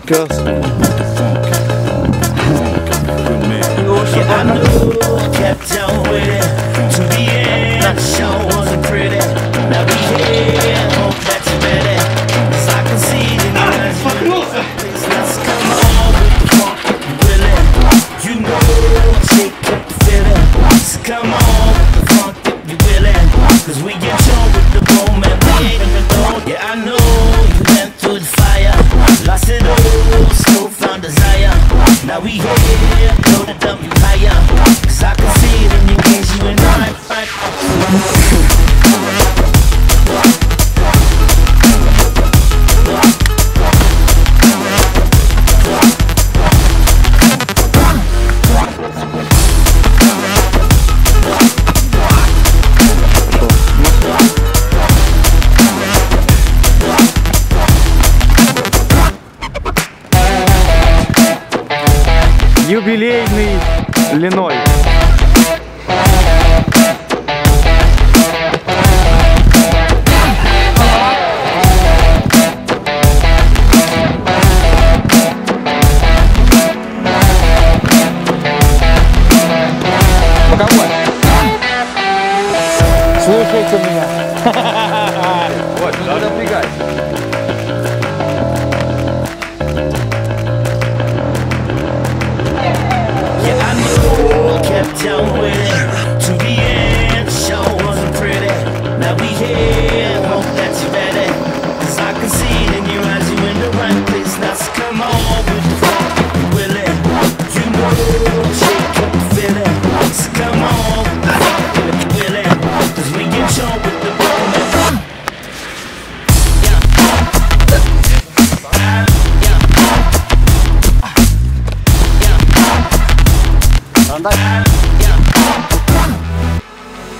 Girls. Yeah, I knew, kept on with it to the end. The show wasn't pretty. Now we here, hope that you're ready. 'Cause I can see it in your eyes. Let's come on with the funk, really. You know, shake up the feeling. So come on with the funk if you willing. 'Cause we get shown with the boom and we ain't even know. Yeah, I know you went through the fire, lost it all, still found desire. Now we here, loaded up, you higher. 'Cause I can see it in your gaze, you and I. Юбилейный линой. Боковой. Слушайте меня. Вот, надо напрягать. Kept on with it to the end. The show wasn't pretty. Now we here, hope that you're ready. 'Cause I can see it in your eyes, you in the right place. Now so come on with the funk, you willing. You know, shake up the feeling. So come on, I feel if you're willing. 'Cause we get shown with the boom and Андай.